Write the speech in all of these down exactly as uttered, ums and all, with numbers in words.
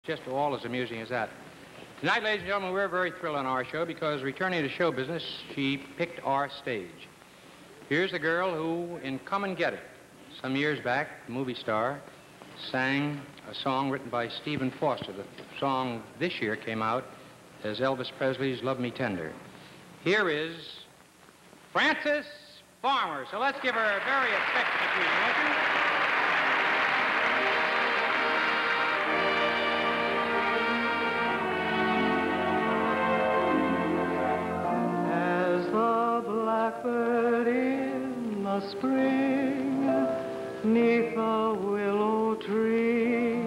Just all as amusing as that. Tonight, ladies and gentlemen, we're very thrilled on our show because returning to show business, she picked our stage. Here's a girl who, in Come and Get It, some years back, the movie star, sang a song written by Stephen Foster. The song this year came out as Elvis Presley's Love Me Tender. Here is Frances Farmer. So let's give her a very affectionate greeting, won't you? Blackbird in the spring, 'neath a willow tree,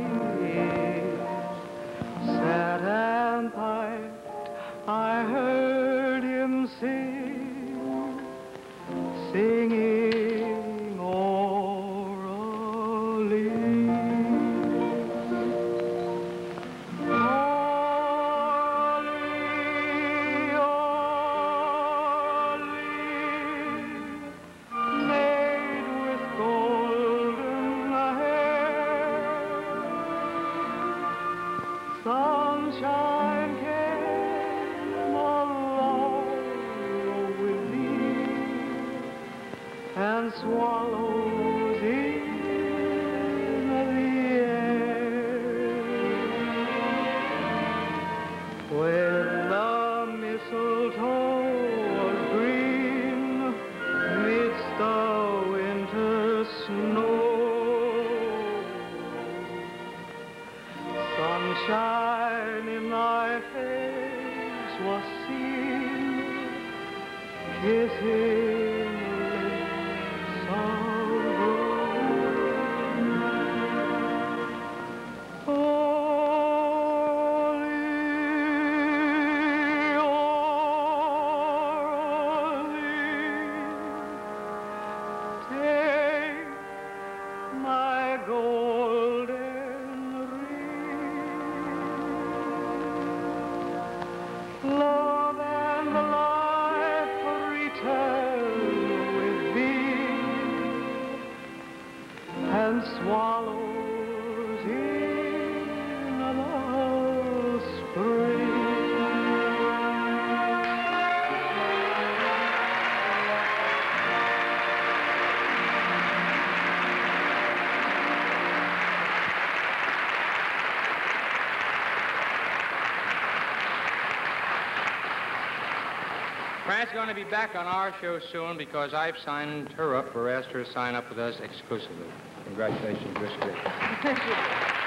sat and piped, I heard him sing, singing Auralee. Sunshine came along with me, and swallows in the air. When the mistletoe was green midst the winter snow, sunshine in thy face was seen, kissing lips of rose. Auralee, Auralee, take my golden love and life return with thee, and swallows in the spring. Fran's going to be back on our show soon because I've signed her up or asked her to sign up with us exclusively. Congratulations, Miss Great.